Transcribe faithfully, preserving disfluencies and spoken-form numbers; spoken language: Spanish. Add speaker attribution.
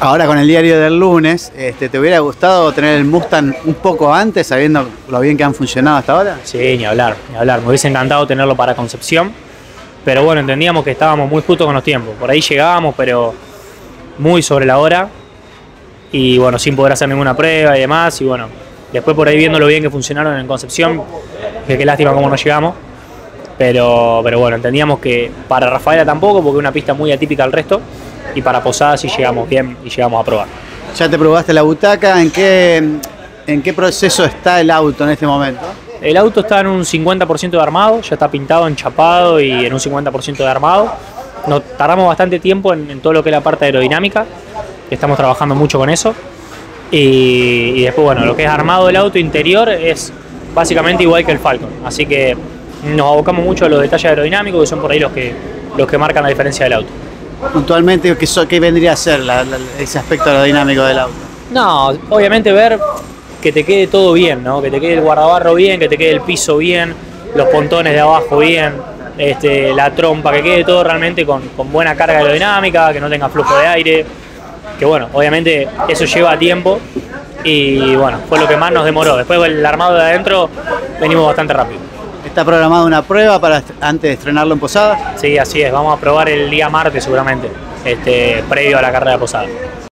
Speaker 1: Ahora con el diario del lunes, este, ¿te hubiera gustado tener el Mustang un poco antes, sabiendo lo bien que han funcionado hasta ahora?
Speaker 2: Sí, ni hablar, ni hablar. Me hubiese encantado tenerlo para Concepción, pero bueno, entendíamos que estábamos muy justos con los tiempos. Por ahí llegábamos, pero muy sobre la hora y bueno, sin poder hacer ninguna prueba y demás. Y bueno, después por ahí viendo lo bien que funcionaron en Concepción, que qué lástima cómo no llegamos. Pero, pero bueno, entendíamos que para Rafaela tampoco, porque es una pista muy atípica al resto. Y para Posadas sí llegamos bien y llegamos a probar.
Speaker 1: ¿Ya te probaste la butaca? ¿En qué, en qué proceso está el auto en este momento?
Speaker 2: El auto está en un cincuenta por ciento de armado, ya está pintado, enchapado y en un cincuenta por ciento de armado. Nos tardamos bastante tiempo en, en todo lo que es la parte aerodinámica, estamos trabajando mucho con eso. Y, y después, bueno, lo que es armado del auto interior es básicamente igual que el Falcon. Así que nos abocamos mucho a los detalles aerodinámicos, que son por ahí los que, los que marcan la diferencia del auto.
Speaker 1: Puntualmente, ¿qué, so, qué vendría a ser la, la, ese aspecto aerodinámico del auto?
Speaker 2: No, obviamente ver que te quede todo bien, ¿no? Que te quede el guardabarro bien, que te quede el piso bien, los pontones de abajo bien, este, la trompa, que quede todo realmente con, con buena carga aerodinámica, que no tenga flujo de aire, que bueno, obviamente eso lleva tiempo y bueno, fue lo que más nos demoró. Después el armado de adentro venimos bastante rápido.
Speaker 1: ¿Está programada una prueba para antes de estrenarlo en Posadas?
Speaker 2: Sí, así es, vamos a probar el día martes seguramente, este, previo a la carrera de Posadas.